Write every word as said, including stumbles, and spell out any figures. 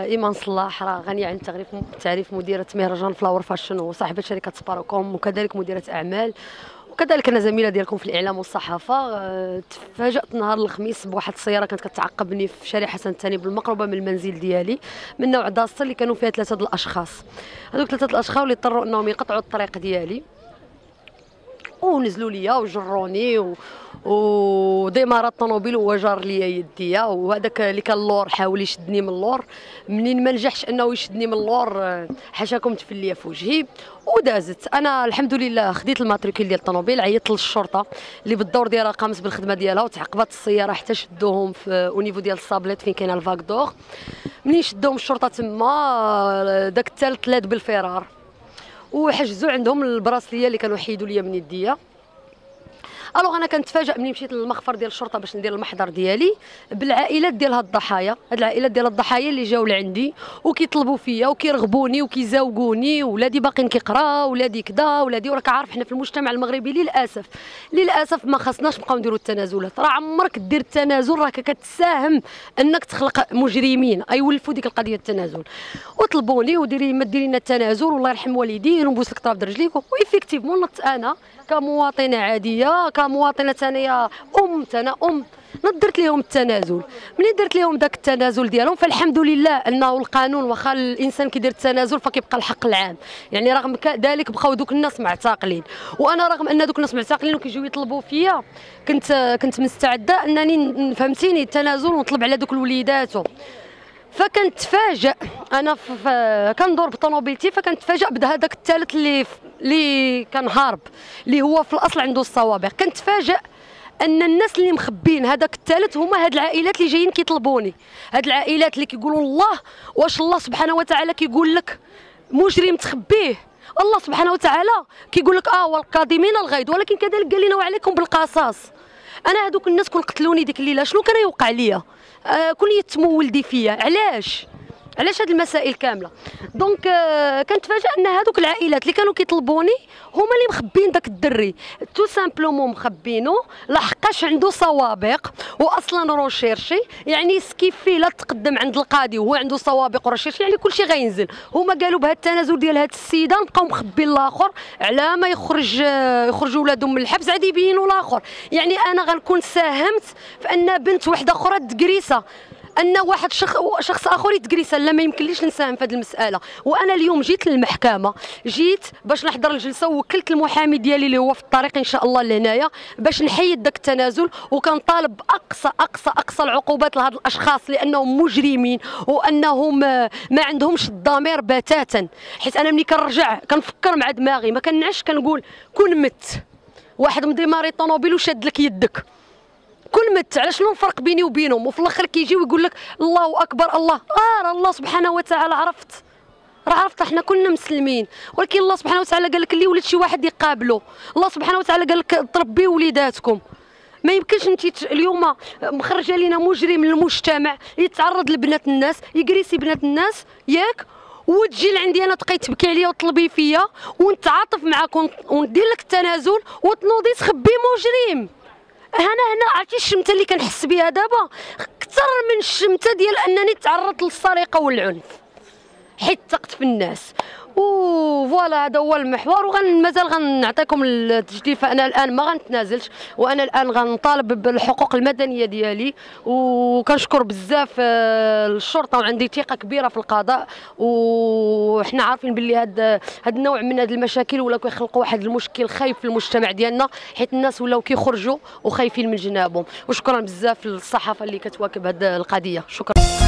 ايمان صلاح راه غنيه عن التعريف تعريف مديره مهرجان فلاور فاشن وصاحبه شركه سباروكوم وكذلك مديره اعمال، وكذلك انا زميله ديالكم في الاعلام والصحافه. أه تفاجات نهار الخميس بواحد السياره كانت كتعقبني في شارع حسن الثاني بالمقربه من المنزل ديالي من نوع داستر اللي كانوا فيها ثلاثه د الاشخاص. هذوك ثلاثه الاشخاص اللي اضطروا انهم يقطعوا الطريق ديالي ونزلوا ليا وجروني و... وديمارات الطوموبيل وهو جار ليا يديا، وهذاك اللي كان اللور حاول يشدني من اللور. منين ما نجحش انه يشدني من اللور حاشاكم تفل ليا في وجهي ودازت. انا الحمد لله خديت الماتريكول ديال الطوموبيل، عيطت للشرطه اللي بالدور ديالها قامت بالخدمه ديالها وتعقبت السياره حتى شدوهم في اونيفو ديال الصابليت فين كاينه الفاك دور. منين شدوهم الشرطه تما داك الثالث لاد بالفرار وحجزوا عندهم البراسليه اللي كانوا حيدوا ليا من يديا. الوغ انا كنتفاجئ ملي مشيت للمخفر ديال الشرطه باش ندير المحضر ديالي بالعائلات ديال هاد الضحايا، هاد العائلات ديال الضحايا اللي جاوا لعندي وكيطلبوا فيا وكيرغبوني وكيزاوقوني، ولادي باقيين كيقراو، ولادي كذا، ولادي وراك عارف حنا في المجتمع المغربي للاسف للاسف ما خصناش نبقاو نديروا التنازلات. راه عمرك دير التنازل راك كتساهم انك تخلق مجرمين يولفوا ديك القضيه التنازل. وطلبوني وديري ما ديري لنا التنازل والله يرحم والديك ونبوس لك طرف رجليك، وإفيكتيفمون نط انا كمواطنه عاديه كمواطنه ثانيه ام انا ام درت لهم التنازل. ملي درت لهم داك التنازل ديالهم فالحمد لله انه القانون واخا الانسان كيدير التنازل فكيبقى الحق العام، يعني رغم ذلك بقاو دوك الناس معتقلين، وانا رغم ان دوك الناس معتقلين وكيجيو يطلبوا فيا كنت كنت مستعده انني فهمتيني التنازل ونطلب على دوك الوليدات. فكنتفاجئ انا كندور بطوموبيلتي فكنتفاجئ بهذاك الثالث اللي اللي كان هارب اللي هو في الاصل عنده السوابق. كنتفاجئ ان الناس اللي مخبين هذاك الثالث هما هاد العائلات اللي جايين كيطلبوني، هاد العائلات اللي كيقولوا الله واش الله سبحانه وتعالى كيقول لك مجرم تخبيه، الله سبحانه وتعالى كيقول لك اه والقادمين الغيظ ولكن كذلك قال لنا وعليكم بالقصاص. انا هذوك الناس كون قتلوني ديك الليله شنو كان يوقع ليا؟ آه كون يتموا ولدي فيا، علاش علاش هاد المسائل كامله؟ دونك آه كنتفاجئ ان هذوك العائلات اللي كانوا كيطلبوني هما اللي مخبين داك الدري، تو سامبلومون مخبينو لحقاش عنده سوابق واصلا روشيرشي، يعني سكيفي لا تقدم عند القاضي وهو عنده سوابق وروشيرشي يعني كلشي غينزل. هما قالوا بهذا التنازل ديال هاد السيده بقاو مخبين الاخر على ما يخرج يخرجوا ولادهم من الحبس عاد يبينوا الاخر. يعني انا غنكون ساهمت في ان بنت وحده اخرى تكريسه، ان واحد شخص شخص اخر يتكريسه، لا ما يمكنليش نساهم في هذه المساله. وانا اليوم جيت للمحكمه، جيت باش نحضر الجلسه ووكلت المحامي ديالي اللي هو في الطريق ان شاء الله لهنايا باش نحيد داك التنازل، وكنطالب باقصى اقصى اقصى العقوبات لهاد الاشخاص لانهم مجرمين وانهم ما عندهمش الضمير بتاتا. حيت انا ملي كنرجع كنفكر مع دماغي ما كنعش كنقول كون مت واحد مديماري طوموبيل وشاد لك يدك كل مت، على شنو الفرق بيني وبينهم؟ وفي الاخر كيجي ويقول لك الله اكبر الله اه راه الله سبحانه وتعالى عرفت راه عرفت احنا كلنا مسلمين، ولكن الله سبحانه وتعالى قال لك اللي ولد شي واحد يقابله، الله سبحانه وتعالى قال لك تربيوا وليداتكم. ما يمكنش انت اليوم مخرجه لينا مجرم للمجتمع يتعرض لبنات الناس يجريسي بنات الناس ياك، وتجي لعندي انا تبقاي تبكي عليا وتطلبي فيا ونتعاطف معاك وندير لك التنازل وتنوضي تخبي مجرم. هنا هنا عرفتي الشمته اللي كنحس بها دابا اكثر من الشمته ديال انني تعرضت للسرقه والعنف حيت ثقت في الناس. وفوالا هذا هو المحور، ومازال غنعطيكم التجديد. فانا الان ما غنتنازلش، وانا الان غنطالب بالحقوق المدنيه ديالي، وكنشكر بزاف الشرطه وعندي ثقه كبيره في القضاء. وحنا عارفين باللي هذا هذا النوع من هذه المشاكل ولاو كيخلقوا واحد المشكل خايف في المجتمع ديالنا، حيت الناس ولاو كيخرجوا وخايفين من جنابهم. وشكرا بزاف للصحافه اللي كتواكب هذه القضيه، شكرا.